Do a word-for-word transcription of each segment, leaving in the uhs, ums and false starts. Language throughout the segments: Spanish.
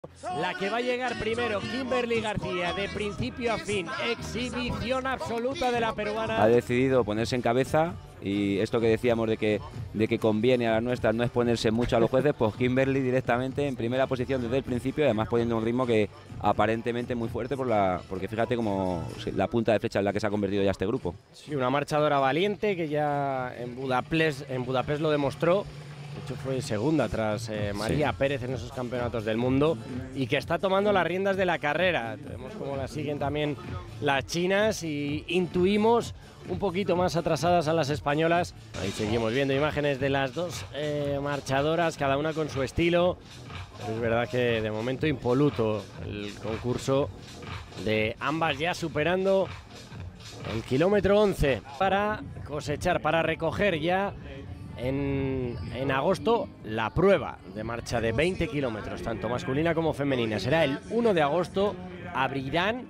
La que va a llegar primero, Kimberly García, de principio a fin, exhibición absoluta de la peruana. Ha decidido ponerse en cabeza, y esto que decíamos de que, de que conviene a las nuestras no exponerse mucho a los jueces, pues Kimberly directamente en primera posición desde el principio, y además poniendo un ritmo que aparentemente muy fuerte, por la, porque fíjate como la punta de flecha en la que se ha convertido ya este grupo. Sí, una marchadora valiente que ya en Budapest, en Budapest lo demostró. De hecho fue segunda tras eh, María sí. Pérez en esos campeonatos del mundo, y que está tomando las riendas de la carrera. Vemos cómo la siguen también las chinas y intuimos un poquito más atrasadas a las españolas. Ahí seguimos viendo imágenes de las dos eh, marchadoras, cada una con su estilo. Pero es verdad que de momento impoluto el concurso de ambas, ya superando el kilómetro once para cosechar, para recoger ya En, en agosto la prueba de marcha de veinte kilómetros, tanto masculina como femenina. Será el uno de agosto, abrirán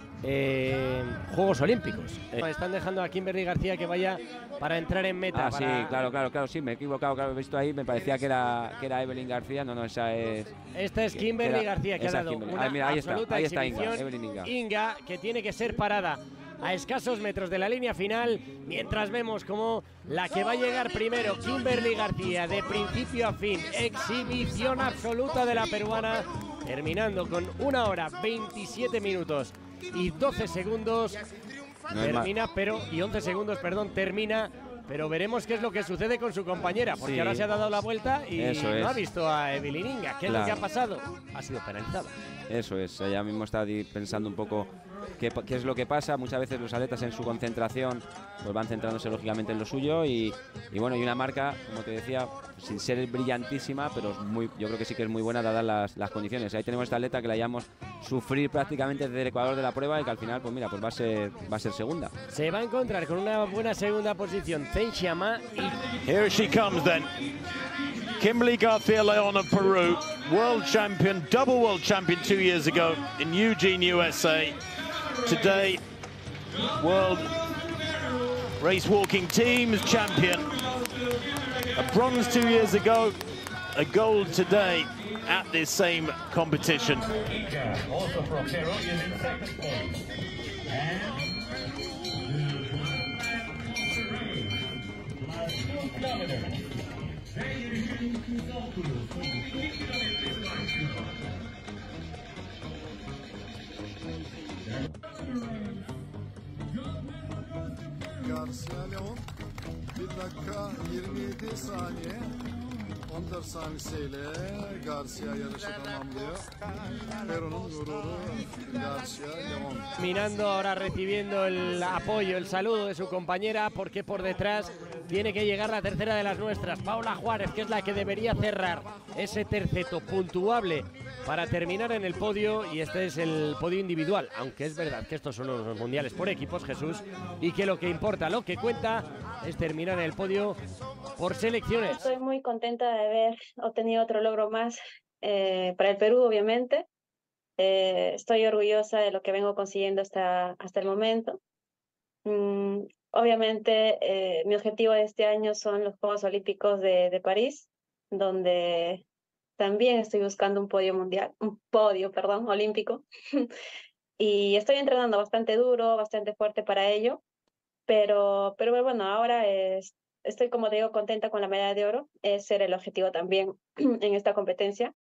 eh, Juegos Olímpicos. Eh, están dejando a Kimberly García que vaya para entrar en meta. Ah, para... sí, claro, claro, claro, sí, me he equivocado, claro, he visto ahí, me parecía que era, que era Evelyn García, no, no, esa es... Esta es Kimberly era, García, que ha dado Kimberly. una Ah, mira, ahí absoluta está, ahí está exhibición. Inga, Evelyn Inga. Inga, que tiene que ser parada a escasos metros de la línea final, mientras vemos como la que va a llegar primero, Kimberly García, de principio a fin, exhibición absoluta de la peruana, terminando con una hora veintisiete minutos y doce segundos, no termina, pero, y once segundos, perdón, termina, pero veremos qué es lo que sucede con su compañera, porque sí. ahora se ha dado la vuelta y Eso no es. ha visto a Evelyn Inga. ¿Qué claro. es lo que ha pasado? Ha sido penalizada. Eso es, ella mismo está pensando un poco qué, qué es lo que pasa. Muchas veces los atletas en su concentración pues van centrándose lógicamente en lo suyo, y, y bueno, y una marca, como te decía, sin ser brillantísima, pero es muy, yo creo que sí que es muy buena dadas las, las condiciones. Ahí tenemos esta atleta que la llamamos sufrir prácticamente desde el ecuador de la prueba, y que al final pues mira, pues va a ser, va a ser segunda. Se va a encontrar con una buena segunda posición Zheng Xiama y... Here she comes then. Kimberly García León of Peru, world champion, double world champion two years ago in Eugene, U S A. Today, world race walking teams champion. A bronze two years ago, a gold today at this same competition. Also from Peru in second place. And García León bir dakika yirmi yedi saniye on dört saniyesiyle García yarışı tamamlıyor. Peru'nun gururu García León. Mirando ahora, recibiendo el apoyo, el saludo de su compañera, porque por detrás tiene que llegar la tercera de las nuestras, Paula Juárez, que es la que debería cerrar ese terceto puntuable para terminar en el podio, y este es el podio individual, aunque es verdad que estos son los mundiales por equipos, Jesús, y que lo que importa, lo que cuenta es terminar en el podio por selecciones. Estoy muy contenta de haber obtenido otro logro más eh, para el Perú, obviamente. Eh, estoy orgullosa de lo que vengo consiguiendo hasta, hasta el momento. Mm, obviamente, eh, mi objetivo de este año son los Juegos Olímpicos de, de París, donde también estoy buscando un podio mundial, un podio, perdón, olímpico. Y estoy entrenando bastante duro, bastante fuerte para ello. Pero, pero bueno, ahora es, estoy, como te digo, contenta con la medalla de oro. Ese era el objetivo también en esta competencia.